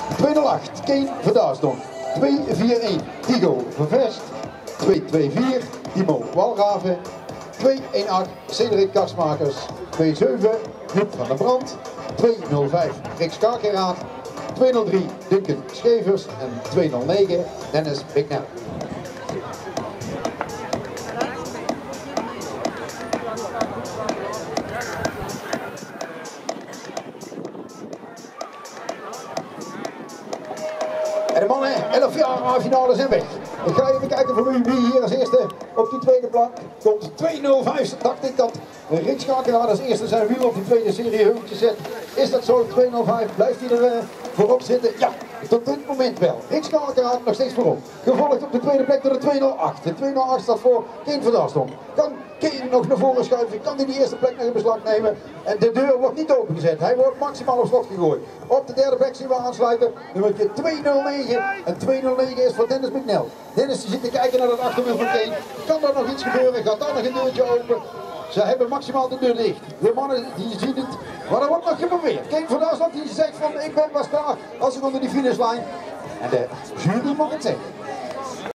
208 Keen Verdaarsdonk. 241 Tigo Vervest. 224 Timo Walraven. 218 Cedric Karsmakers. 27 Joep van der Brand. 205 Rick Skarkeraad. 203 Duncan Schevers en 209 Dennis Bicknell. En de mannen 11 jaar A-finale zijn weg. Ik ga even kijken voor u wie hier als eerste op die tweede plank komt. 2.05 dacht ik dat Rick Skarkeraad als eerste zijn wiel op die tweede serie heuveltjes zet. Is dat zo? 2.05 blijft hij er voorop zitten? Ja, tot dit moment wel. Rick Skarkeraad nog steeds voorop. Gevolgd op de tweede plek door de 2.08. De 2.08 staat voor Keen Verdaarsdonk. Kan Keen nog naar voren schuiven? Kan hij die eerste plek nog in beslag nemen? En de deur wordt niet opengezet. Hij wordt maximaal op slot gegooid. Op de derde plek zien we aansluiten. Nummertje 209. En 209 is voor Dennis Bicknell. Dennis die zit te kijken naar het achterwiel van Keen. Kan er nog iets gebeuren? Gaat daar nog een deurtje open? Ze hebben maximaal de deur dicht. De mannen die zien het. Maar er wordt nog geprobeerd. Keen Verdaarsdonk die zegt van ik ben pas klaar als ik onder die finishlijn. En de jury mag het zeggen.